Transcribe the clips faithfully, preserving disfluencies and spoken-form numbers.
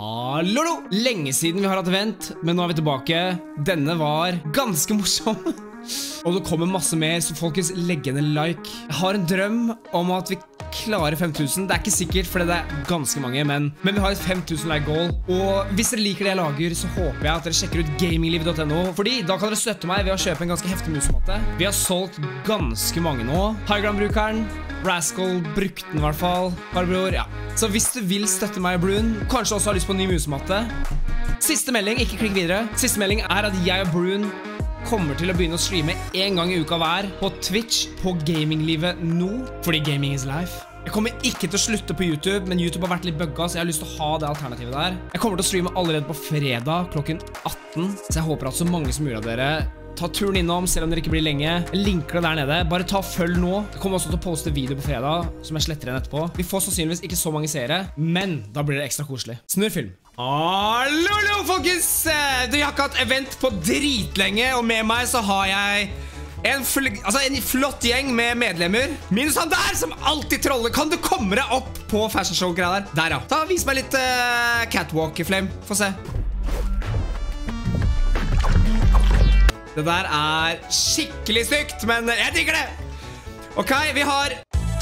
Hallo! Lenge siden vi har hatt event, men nå er vi tilbake. Denne var ganske morsom. Og det kommer masse mer, så folkens, legg igjen en like. Jeg har en drøm om at vi klarer fem tusen. Det er ikke sikkert, for det er ganske mange, men, men vi har et fem tusen like goal. Og hvis dere liker det jeg lager, så håper jeg at dere sjekker ut gamingliv punktum no, fordi da kan dere støtte meg ved å kjøpe en ganske heftig musematte. Vi har solgt ganske mange nå. Highground-brukeren, Rascal brukte den i hvert fall. Farbror, ja. Så hvis du vil støtte meg i Bruen, kanskje også har lyst på en ny musematte. Siste melding, ikke klikk videre. Siste melding er at jeg og Bruen kommer til å begynne å streame en gang i uka hver på Twitch på gaminglivet nå, fordi gaming is life. Jeg kommer ikke til å slutte på YouTube, men YouTube har vært litt bugga, så jeg har lyst til å ha det alternativet der. Jeg kommer til å streame allerede på fredag klokken atten, så jeg håper at så mange som mulig av dere ta turen innom, selv om dere ikke blir lenge. Jeg linker det der nede. Bare ta følg nå. Jeg kommer også til å poste video på fredag, som jeg sletter igjen etterpå. Vi får sannsynligvis ikke så mange seere, men da blir det ekstra koselig. Snurrfilm. Hallo, folkens! Vi har ikke hatt event på dritlenge, og med meg så har jeg en, altså en flott gjeng med medlemmer. Minus han der, som alltid troller. Kan du komme deg opp på fashion show-greia der? Der, ja. Ta, vis meg litt uh, catwalk, Flame. Få se. Det der er skikkelig stygt, men jeg digger det. Ok, vi har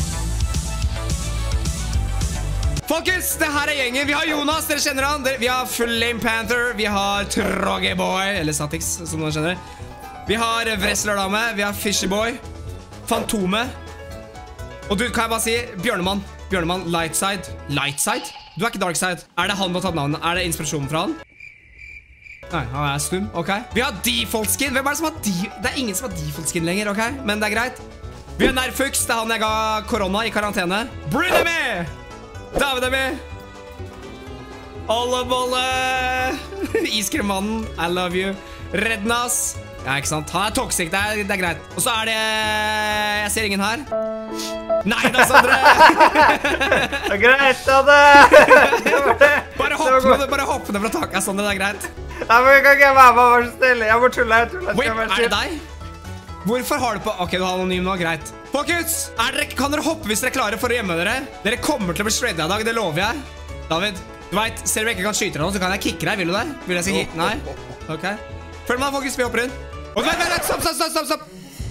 folkens, det her er gjengen. Vi har Jonas, dere kjenner han. Vi har Flame Panther. Vi har Troggeboy, eller Satix, som dere kjenner. Vi har Wrestlerdame. Vi har Fishyboy. Fantome. Og du, kan jeg bare si Bjørnemann. Bjørnemann, Lightside. Lightside? Du er ikke Darkside. Er det han med å ta navnet? Er det inspirasjonen fra han? Nei, han er stum, ok. Vi har default skin. Hvem er det som har default? Det er ingen som har default skin lenger, ok? Men det er greit. Vi har Nerfux, det er han jeg ga korona i karantene. Brun er med! David er med! Olle Bolle! Iskremannen, I love you. Rednas. Ja, ikke sant? Han er toxic, det er, det er greit. Og så er det... Jeg ser ingen her. Nei da, Sondre! Det er greit, da det! Bare hopp ned, bare hopp ned fra taket, Sondre, det er greit. Nei, men kan ikke jeg være med, vær så stille. Jeg må tulle, jeg tulle. Wait, er det deg? Hvorfor har du på... Ok, du har anonym nå, greit. Folkens, er dere, kan dere hoppe hvis dere er klare for å gjemme dere? Dere kommer til å bli shredda i dag, det lover jeg. David, du vet, selv om jeg ikke kan skyte deg nå, så kan jeg kicke deg, vil du det? Vil jeg si kick? Nei? Ok. Følg meg, folkens, vi hopper inn. Og vent, vent, vent, stopp, stopp, stopp, stopp, stopp.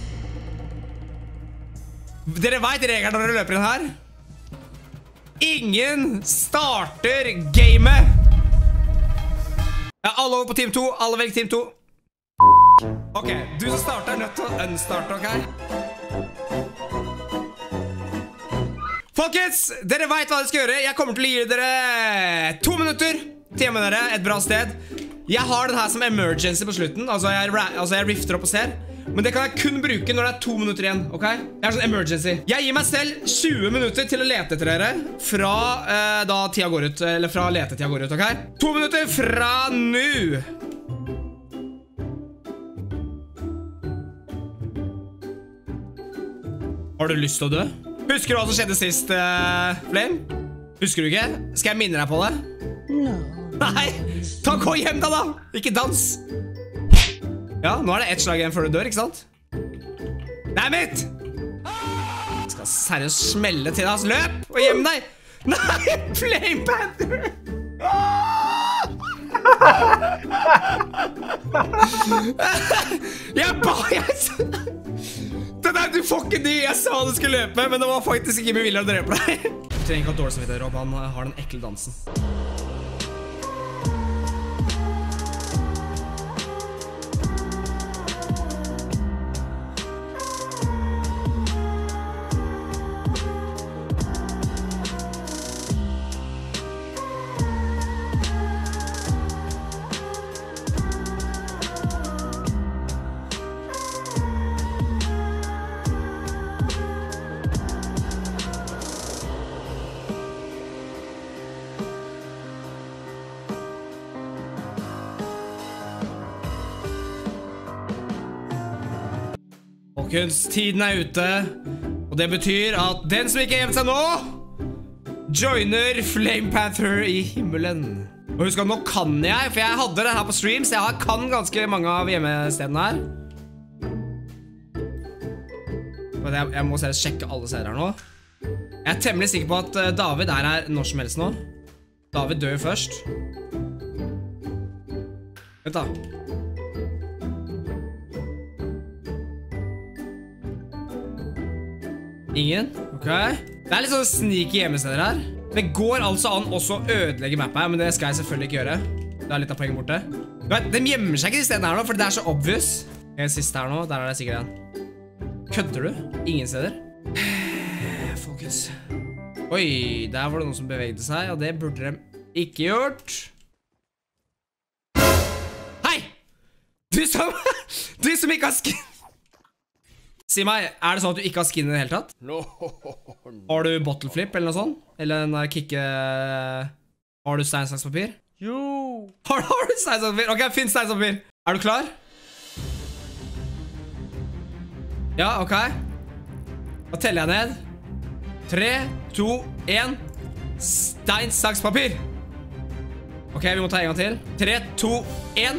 Dere vet reglene når dere løper inn her. Ingen starter gamet. Ja, alle over på team to, alle velg team to. Ok, du som starter er nødt til å unstarte, ok? Folkens, dere vet hva dere skal gjøre. Jeg kommer til å gi dere to minutter til hjemme dere, et bra sted. Jeg har den her som emergency på slutten. Altså jeg, altså jeg rifter opp og ser. Men det kan jeg kun bruke når det er to minutter igjen, ok? Det er sånn emergency. Jeg gir meg selv tjue minutter til å lete etter dere fra eh, da tida går ut, eller fra lete tida går ut, ok? To minutter fra nu. Har du lyst til å dø? Husker du hva som skjedde sist, uh, Flame? Husker du ikke? Skal jeg minne deg på det? No. Nei, ta gå hjem da da. Ikke dans. Ja, nå er det ett slag igjen før du dør, ikke sant? Damn it! Jeg skal seriøst smelle til deg, altså. Løp og gjem deg. Nei, Flame Panther. Jeg ba, jeg... Det der, du får ikke de. Jeg sa du skulle løpe, men det var faktisk ikke med vilje å drepe deg. Du trenger ikke ha dårlig samvittighet, Rob. Han har den ekle dansen. Folkens, tiden er ute, og det betyr at den som ikke har gjemt seg nå, joiner Flame Panther i himmelen. Og husk at nå kan jeg, for jeg hadde det her på stream, så jeg kan ganske mange av hjemmestedene her. Jeg, jeg må sjekke alle serier her nå. Jeg er temmelig sikker på at David er her når som helst nå. David dør først. Vent da. Ingen? Ok. Det er litt sånn sneaky hjemmesteder her. Det går altså an også å ødelegge mappet her, men det skal jeg selvfølgelig ikke gjøre. Det er litt av poenget borte. De gjemmer seg ikke i stedet her nå, for det er så obvious. Jeg er sist her nå, der er det sikkert en. Kødder du? Ingen steder? Folkens. Oi, der var det noen som bevegde seg, og det burde de ikke gjort. Hei! Du som, du som ikke har skin. Si meg, er det sånn at du ikke har skin i det hele tatt? No. Har du bottle flip eller noe sånt? Eller den der kicke... Har du stein, saks, papir? Jo. Har, har du stein, saks, papir? Ok, finn stein, saks, papir. Er du klar? Ja, ok. Da teller jeg ned. Tre, to, en. Stein, saks, papir. Ok, vi må ta en gang til. Tre, to, en.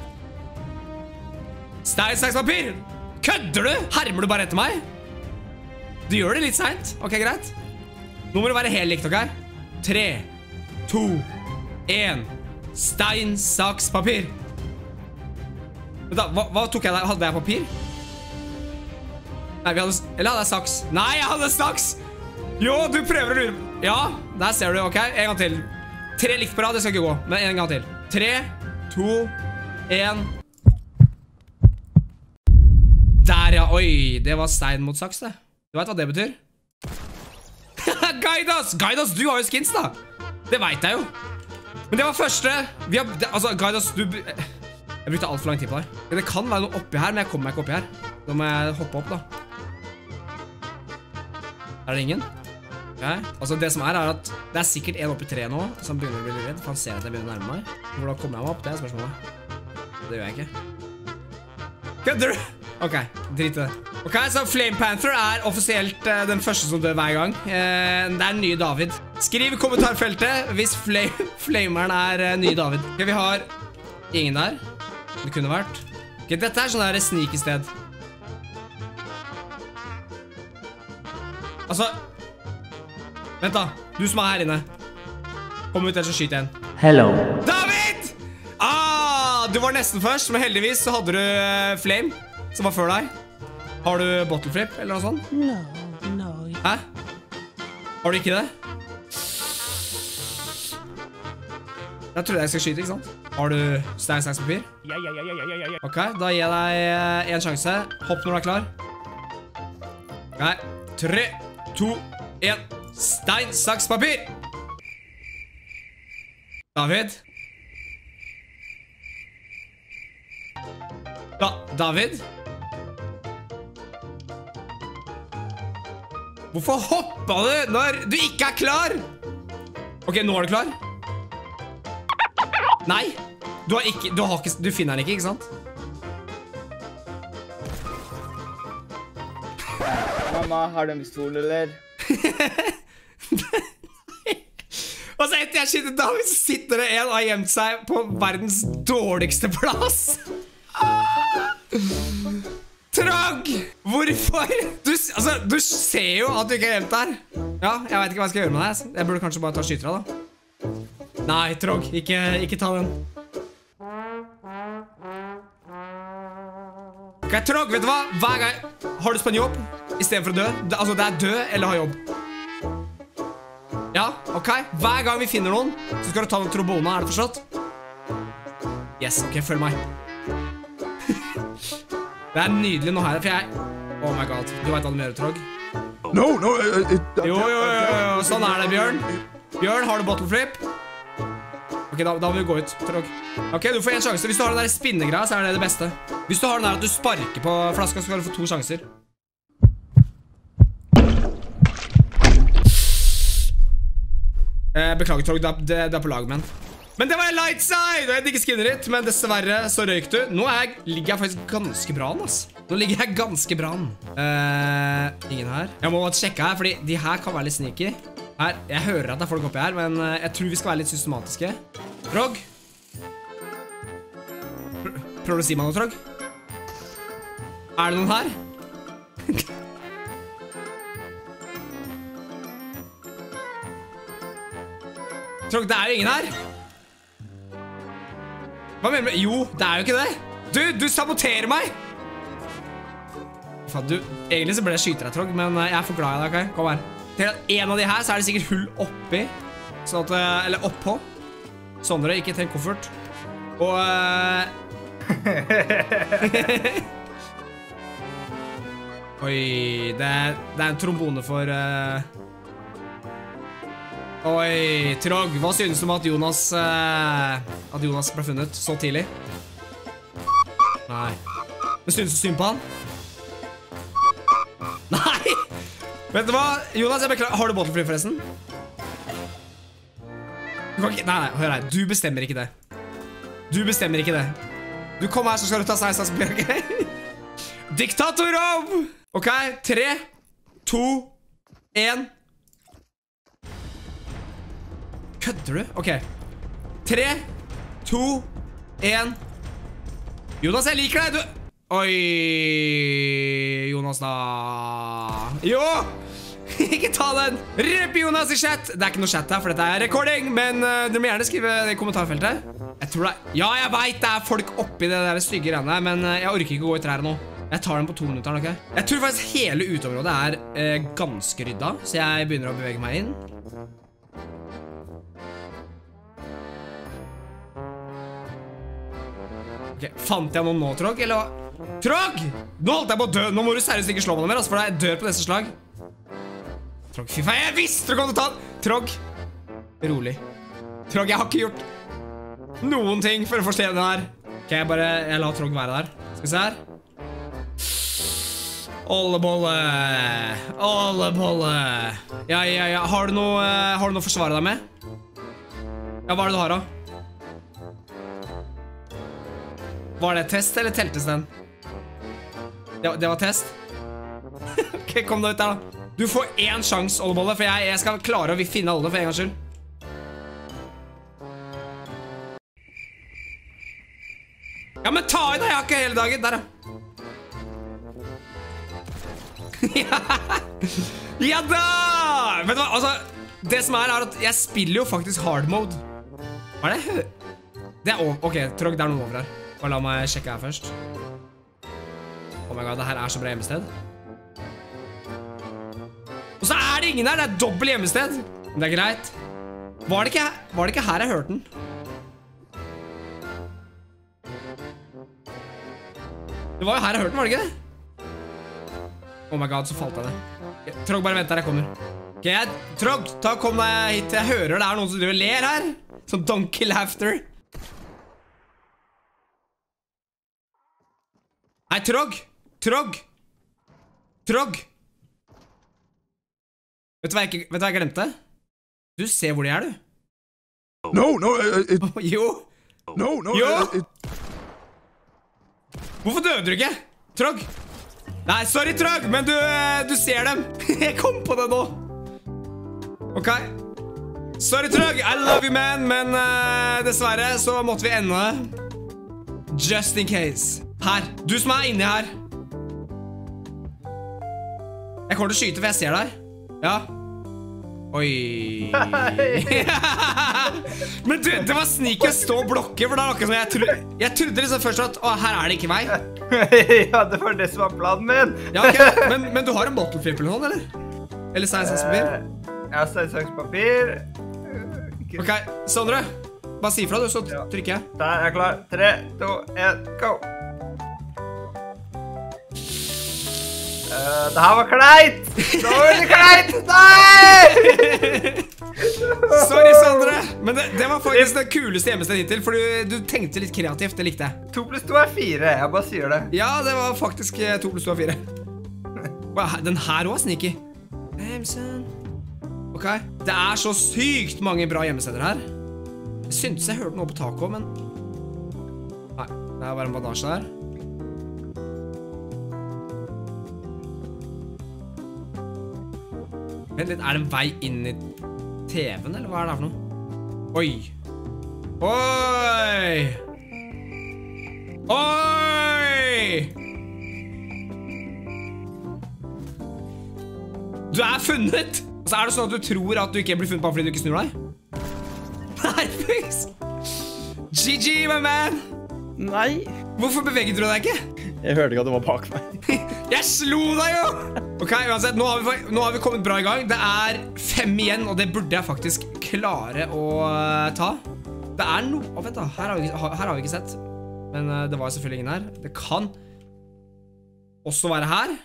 Stein, saks, papir. Kødder du? Hermer du bare etter meg? Du gjør det litt sent. Ok, greit. Nå må det være helt likt, ok? Tre, to, en. Stein, saks, papir. Da, hva, hva tok jeg der? Hadde jeg papir? Nei, vi hadde... Eller hadde jeg saks? Nei, jeg hadde saks! Jo, du prøver å lure. Ja, der ser du, ok? En gang til. Tre likt på rad, det skal ikke gå. Men en gang til. Tre, to, en. Der, ja. Oi, det var stein mot saks, det. Du vet hva det betyr? Guide us! Guide us, du har jo skins, da. Det vet jeg jo. Men det var første. Vi har... Det, altså, guide us, du... Jeg brukte alt for lang tid på deg. Det kan være noe oppi her, men jeg kommer meg ikke oppi her. Da må jeg hoppe opp, da. Er det ingen? Okay. Altså, det som er, er at det er sikkert en oppi tre nå, som begynner å bli redd, for han ser at jeg begynner å nærme meg. Hvordan kommer jeg meg opp? Det er spørsmålet. Det gjør jeg ikke. Kødder du? Ok, drit i det. Ok, så Flame Panther er offisielt uh, den første som dør hver gang. Uh, det er nye David. Skriv i kommentarfeltet hvis flame, Flameren er uh, nye David. Ok, vi har ingen der. Det kunne vært. Ok, dette er sånn der sneaky sted. Altså... Vent da, du som er her inne. Kom ut der så skyt igjen. Hello. David! Ah, du var nesten først, men heldigvis så hadde du uh, Flame, som var før deg. Har du bottle flip, eller noe sånt? No, no. Hæ? Har du ikke det? Jeg trodde jeg skal skyte, ikke sant? Har du stein, saks, papir? Ja, ja, ja, ja, ja, ja. Ok, da gir jeg deg uh, en sjanse. Hopp når du er klar. Ok, tre, to, en. Stein, saks, papir. David. Da, David. Hvorfor hoppa du når du ikke er klar? Ok, nå er du klar. Nei, du har ikke, du har ikke, du finner den ikke, ikke sant? Mamma, har du en pistol, eller? Og så etter jeg skyter David, så sitter det en og har gjemt seg på verdens dårligste plass. Ah! Trog! Hvorfor? Du, altså, du ser jo at du ikke er gjemt der. Ja, jeg vet ikke hva jeg skal gjøre med deg. Jeg burde kanskje bare ta skytera da. Nei, Trog, ikke, ikke ta den. Ok, Trog, vet du hva? Hver gang har du spennende jobb i stedet for å dø. Det, altså, det er dø eller ha jobb. Ja, ok. Hver gang vi finner noen, så skal du ta den trombona, er det forstått? Yes, ok, følg meg. Det er nydelig nå her, for jeg... Oh my god, du vet hva du må gjøre, Trog? No, no, it, it, Jo, jo, jo, jo, sånn er det, Bjørn. Bjørn, har du bottle flip? Ok, da, da må vi gå ut, Trog. Ok, du får en sjanse. Hvis du har den der spinnegreia, så er det det beste. Hvis du har den der at du sparker på flaska, så skal du få to sjanser. Eh, beklager, Trog, det, det, det er på lag, men Men det var en light side, og jeg digger skinnet ditt. Men dessverre så røyk du. Nå er jeg, ligger jeg faktisk ganske bra an, ass. Nå ligger jeg ganske bra an. eh, Ingen her. Jeg må sjekke her, fordi de her kan være litt sneaky. Her, jeg hører at det er folk oppi her, men eh, jeg tror vi skal være litt systematiske. Trog? Pr Prøver du å si meg noe, Trog? Er det noen her? Trog, det er jo ingen her. Hva mener du? Jo, det er jo ikke det. Du, du saboterer meg. Faen, du, egentlig så ble jeg skyter deg, Trog, men jeg er for glad i deg, ok? Kom her. Til en av de her så er det sikkert hull oppi, sånn at, eller oppå. Sondre, ikke tenk koffert. Og... Oi, det er, det er en trombone for... Uh... Oi, Trog, hva synes du om at Jonas... Uh... At Jonas ble funnet så tidlig? Nei. Men synes du synd på han? Nei! Vet du hva? Jonas, jeg beklager. Har du bottlefly forresten? Du kan ikke... Nei, nei, hør her. Du bestemmer ikke det. Du bestemmer ikke det. Du kommer her, så skal du ta seg, så blir det ok? Diktatorov! Ok, tre, to, en. Kødder du? Ok. Tre, to, en. Jonas, jeg liker deg, du... Oi, Jonas da. Jo, ikke ta den. Rip Jonas i chat. Det er ikke noe chat her, for dette er recording. Men uh, du må gjerne skrive det i kommentarfeltet. Jeg tror det. Ja, jeg vet det er folk oppi det der stygge greiene her, men uh, jeg orker ikke gå i trær nå. Jeg tar den på to minutter, ok? Jeg tror faktisk hele uteområdet er uh, ganske rydda, så jeg begynner å bevege meg inn. Ok, fant jeg noen nå, Trog, eller hva? Trog! Nå holdt jeg på å dø. Nå må du seriøst ikke slå meg noe mer, altså, for jeg dør på neste slag. Trog, fy faen, jeg visste du kom til å ta den. Trog, rolig. Trog, jeg har ikke gjort noen ting for å forstå den her. Ok, jeg bare, jeg lar Trog være der. Skal vi se her. Ollebolle. Ollebolle. Ja, ja, ja. Har du noe, har du noe å forsvare deg med? Ja, hva er det du har da? Var det test, eller teltes den? Det, det var test? Ok, kom deg ut der da. Du får en sjans, Ollebolle, for jeg, jeg skal klare å finne alle for en gangs skyld. Ja, men ta i deg, jeg har ikke hele dagen. Der, ja. Ja da! Vet du hva, altså, det som er, er at jeg spiller jo faktisk hard mode. Hva er det? Det er over. Ok, Trog, det er noe over her. Bare la meg sjekke her først. Oh my god, det her er så bra hjemmested. Og så er det ingen her, det er dobbelt hjemmested. Men det er greit. Var det ikke, var det ikke her jeg hørte den? Det var jo her jeg hørte den, var det ikke det? Oh my god, så falt jeg det. Trog, bare vent der, jeg kommer. Ok, jeg, Trog, ta, kom deg hit. Jeg hører det er noen som driver og ler her. Som donkey laughter. Nei, Trog! Trog! Trog! Vet du hva jeg, ikke, vet du hva jeg glemte? Du ser hvor de er, du. No, no, it, it, Jo! no, no, Jo! it, it, Hvorfor døde du ikke? Trog! Nei, sorry, Trog, men du, du ser dem. Jeg kom på det nå. Ok. Sorry, Trog, I love you, man, men uh, dessverre så måtte vi ende. Just in case. Her, du som er inni her. Jeg kommer til å skyte, for jeg ser deg. Ja. Oi. Men du, det var sneaky å stå og blokke, for da var akkurat som jeg trodde. Jeg trodde liksom først at, å, her er det ikke meg. Ja, det var det som var planen min. Ja, ok, men, men du har en bottle flip eller noe, eller? Eller stein, saks, papir? Ja, stein, saks, papir. Ok, Sondre, bare si fra du, så trykker jeg. Der er jeg klar. Tre, to, en, go. Uh, det her var kleit! Det var veldig kleit! Nei! Sorry, Sondre, men det, det var faktisk det kuleste hjemmestedet hittil, for du, du tenkte litt kreativt, det likte jeg. To pluss to er fire, jeg bare sier det. Ja, det var faktisk to pluss to er fire. Den her også er sneaky. Ok, det er så sykt mange bra hjemmesteder her. Jeg syntes jeg hørte noe på taket, men... Nei, det er bare en bandasje der. Vent litt, er det en vei inn i T V-en, eller hva er det her for noe? Oi! Oi! Oi! Du er funnet! Altså, er det sånn at du tror at du ikke blir funnet bare fordi du ikke snur deg? G G, my man! Nei. Hvorfor beveget du deg ikke? Jeg hørte ikke at du var bak meg. Jeg slo deg jo! Ok, uansett, nå har, vi, nå har vi kommet bra i gang. Det er fem igjen, og det burde jeg faktisk klare å uh, ta. Det er noe... Å, vent da, her har, vi, her har vi ikke sett. Men uh, det var selvfølgelig ingen her. Det kan også være her.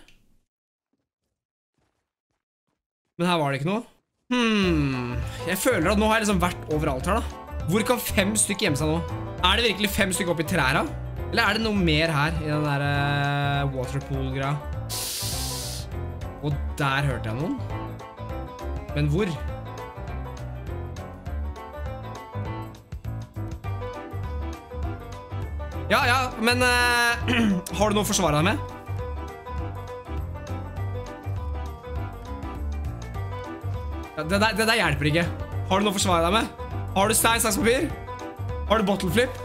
Men her var det ikke noe. Hmm, jeg føler at nå har jeg liksom vært overalt her da. Hvor kan fem stykker gjemme seg nå? Er det virkelig fem stykker oppi træra? Eller er det noe mer her i den der uh, waterpool-greia? Og der hørte jeg noen. Men hvor? Ja, ja, men uh, har du noe å forsvare deg med? Ja, det, der, det der hjelper ikke. Har du noe å forsvare deg med? Har du stein, saks, papir? Har du bottle flip?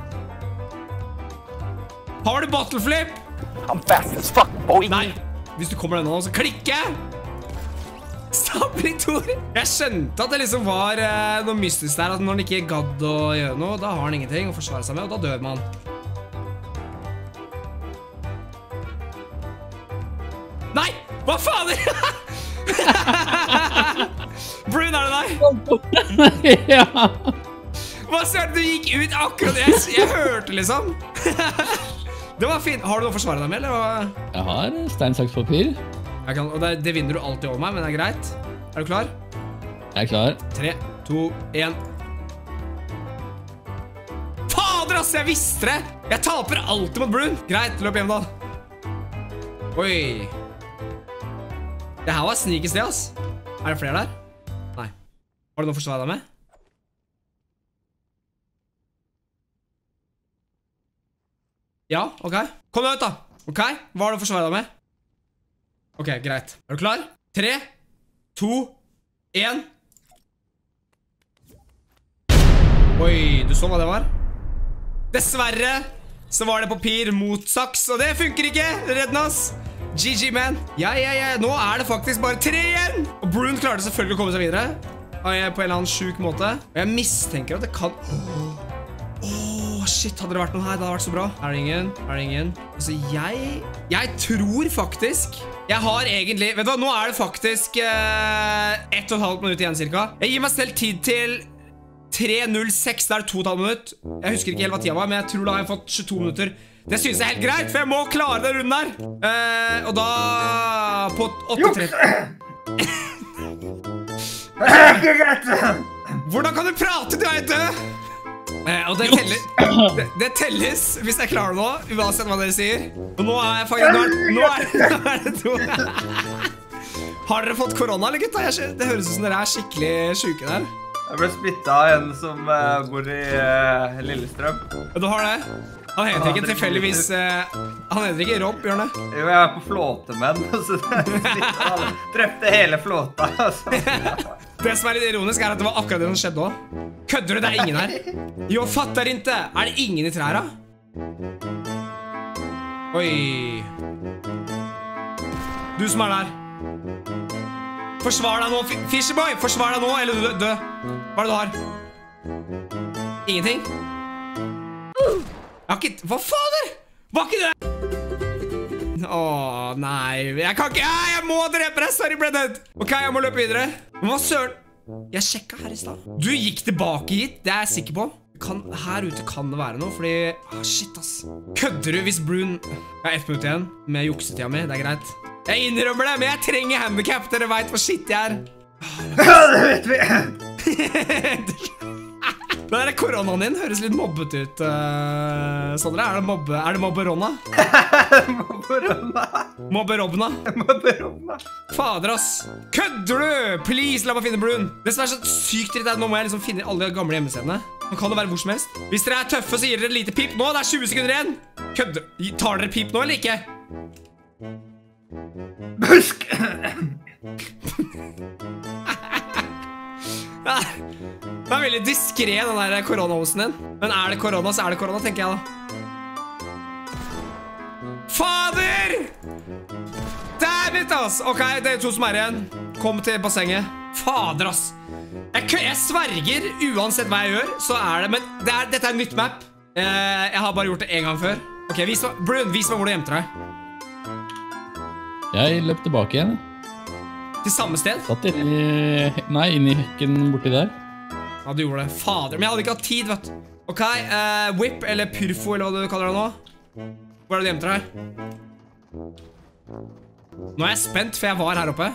Har du bottle flip? I'm fast as fuck, boy. Nei, hvis du kommer deg nå, så klikke! Stabling Tor! Jeg skjønte at det liksom var eh, noe mystisk der, at når han ikke gadd å gjøre noe, da har han ingenting å forsvare seg med, og da dør man. Nei! Hva fader? Brun, er det deg? Ja. Hva søren, du gikk ut akkurat, jeg, jeg hørte liksom. Det var fint. Har du noe å forsvare deg med, eller hva? Jeg har stein, saks, papir. Jeg kan, og det, det vinner du alltid over meg, men det er greit. Er du klar? Jeg er klar. Tre, to, en. Fader, ass, jeg visste det! Jeg taper alltid mot Brun. Greit, løp hjem da. Oi. Det her var sneaky sted, ass. Er det flere der? Nei. Har du noe å forsvare deg med? Ja, ok. Kom deg ut da. Ok, hva har du å forsvare deg med? Ok, greit. Er du klar? Tre, to, en. Oi, du så hva det var? Dessverre så var det papir mot saks, og det funker ikke. Redden oss. G G, man. Ja, ja, ja. Nå er det faktisk bare tre igjen. Og Brun klarte selvfølgelig å komme seg videre. På en eller annen syk måte. Og jeg mistenker at det kan... Åh, oh, shit. Hadde det vært noen her, det hadde vært så bra. Er det ingen? Er det ingen? Altså, jeg... Jeg tror faktisk... Jeg har egentlig... Vet du hva? Nå er det faktisk eh, ett og et halvt minutt igjen, cirka. Jeg gir meg selv tid til... tre null seks, det er to og et halvt minutt. Jeg husker ikke helt hva tida var, men jeg tror da har jeg fått tjueto minutter. Det synes jeg er helt greit, for jeg må klare det runden her. Eh, og da... På åtte tre... Hvordan kan du prate, du er død? Eh, og det telles, det, det telles hvis jeg klarer det nå, uansett hva dere sier. Og nå er jeg faktisk... Nå er, nå er, nå er det to... Har dere fått korona, eller gutta? Jeg, det høres ut som dere er skikkelig syke der. Jeg ble smittet av en som uh, bor i uh, Lillestrøm. Ja, du har det? Han heter ikke tilfeldigvis uh, Han heter ikke Rob, gjør han det? Jo, jeg var på flåtemenn, og så han trefte hele flåta. Så. Det som er litt ironisk er at det var akkurat det som skjedde også. Kødder du? Det er ingen her. Jo, fatter ikke. Er det ingen i træra? Oi. Du som er der. Forsvar deg nå, Fisherboy! Forsvar deg nå, eller du dø. Hva er det du har? Ingenting? Jeg har ikke... Hva fader? Hva er ikke det? Åh, nei. Jeg kan ikke... Jeg må drepe deg, sorry, Brennan. Ok, jeg må løpe videre. Men hva søren? Jeg sjekket her i sted. Du gikk tilbake hit, det er jeg sikker på. Kan, her ute kan det være noe, fordi... Ah, shit, ass. Kødder du hvis Brun... Jeg har ett minutt igjen med juksetida mi, det er greit. Jeg innrømmer det, men jeg trenger handicap. Dere vet hvor shit jeg er. Ja, det vet vi. Den der koronaen din høres litt mobbet ut, uh, Sondre. Er det mobbe... Er det mobberonna? Mobberonna. Mobberobna. Mobberonna. Fader, ass. Kødder du? Please, la meg finne Brun. Det som er så sykt dritt er at nå må jeg liksom finne alle gamle hjemmesedene. Nå kan det være hvor som helst. Hvis dere er tøffe, så gir dere et lite pip nå. Det er tjue sekunder igjen. Kødder. Tar dere pip nå, eller ikke? Busk! Det er veldig diskret, den der koronahosen din. Men er det korona, så er det korona, tenker jeg da. Fader! Damn it, ass! Ok, det er to som er igjen. Kom til bassenget. Fader, ass. Jeg, kø- jeg sverger, uansett hva jeg gjør, så er det, men det er, dette er en nytt map. Eh, jeg har bare gjort det en gang før. Ok, vis meg, Brun, vis meg hvor du gjemte deg. Jeg løp tilbake igjen. Til samme sted? Satt inni... Nei, inni hekken borti der. Ja, du gjorde det. Fader, men jeg hadde ikke hatt tid, vet du. Ok, eh, whip, eller pyrfo, eller hva du kaller det nå. Hvor er det du gjemte deg? Nå er jeg spent, for jeg var her oppe.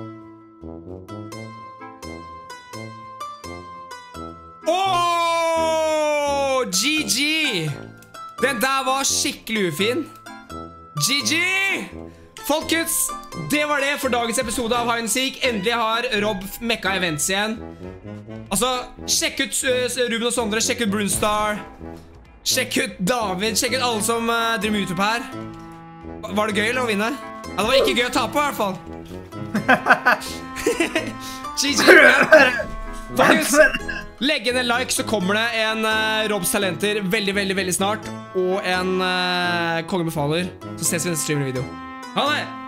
Åh, G G! Den der var skikkelig ufin. G G! Folkens, det var det for dagens episode av Hide and Seek. Endelig har Rob mekka events igjen. Altså, sjekk ut uh, Ruben og Sondre, sjekk ut Brunstar. Sjekk ut David, sjekk ut alle som uh, driver med YouTube her. Var det gøy eller å vinne? Ja, det var ikke gøy å tape i hvert fall. G G! Folkens, legg inn en like, så kommer det en uh, Robs talenter veldig, veldig, veldig snart. Og en uh, Kongen befaler. Så ses vi i neste streamer video. Ha det!